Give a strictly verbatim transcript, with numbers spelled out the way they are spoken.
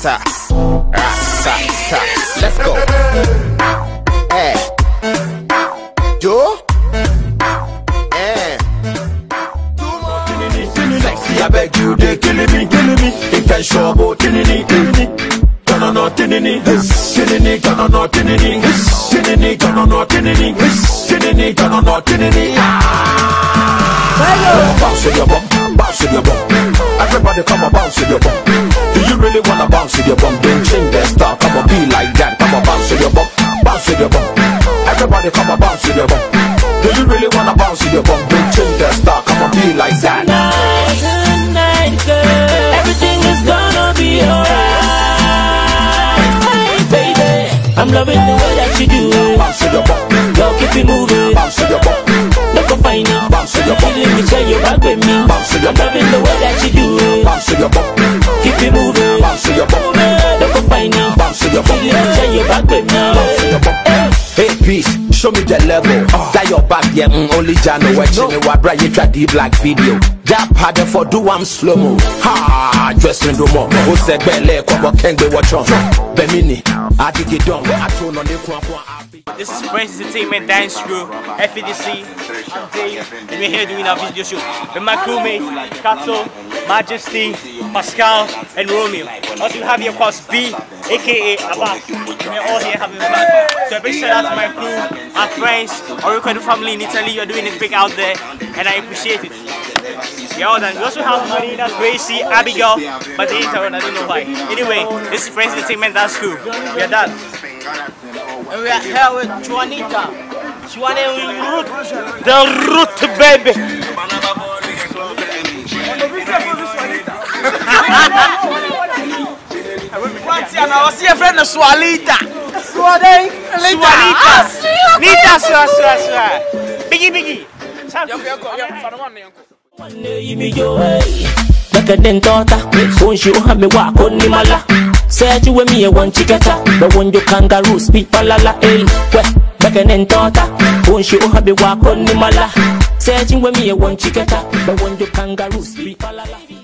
Rasta, Rasta, let's go. Hey, Joe. Sexy, I beg you, they killing me, killing me. If I show about tinini, tinini, gonna no tinini, tinini, gonna no tinini, tinini, gonna no tinini, tinini, gonna no tinini. Bounce in your bum, bounce in your bum. Everybody come on, bounce in your bum. Do you really wanna bounce in your bum? Don't change that style, come on, be like that. Come on, bounce in your bum, bounce in your bum. Everybody come on, bounce in your bum. Do you really wanna bounce in your bum? Don't change that style, come on, be like that. Tonight, tonight, girl, everything is gonna be alright, baby. I'm loving the way that you do it. Bounce in your bum, girl, keep it moving. bounce in your bum, look up fine it. bounce in your bum, Let me share your back with me. bounce in your I'm loving the way that you do it. bounce in your bum, Keep it moving. bounce in your bum, Look up fine it. bounce in your bum, Let me share your back with me. bounce in your bum. Hey, peace, show me the level. Uh. That your back, yeah, mm, only Jano watching me. What bright you try the black video. Jap had for do I'm slow mo. Ha, dress in the more. Who said Bele, come on, can't be watch on. Bemini, I did it done. I told on the Quan. This is Friends Entertainment Dance Crew, F E D C, I'm Dave, and we're here doing our video shoot with my crewmates, Kato, Majesty, Pascal, and Romeo. Also, we have here, of course, B, aka Abba. We're all here having fun. So a big shout out to my crew, our friends, our recording family in Italy. You're doing it big out there, and I appreciate it. You're all done. We also have Marina, Gracie, Abigail, but they ain't around, I don't know why. Anyway, this is Friends Entertainment Dance Crew. We are done. And we are here with Juanita. Juanita Root. The Root, baby. I was your friend Swalita. Swalita. Swalita. Nita, swah, swah, swah. Biggie, biggie. One day you be your way. Like a dentata. Won't you have me walk on the mala? Said you with me a one chickata. But when you kangaroo speak palala. Hey, well, back and then tata. Won't you have me walk on the mala? Said you with me a one chickata. But when you kangaroo speak palala.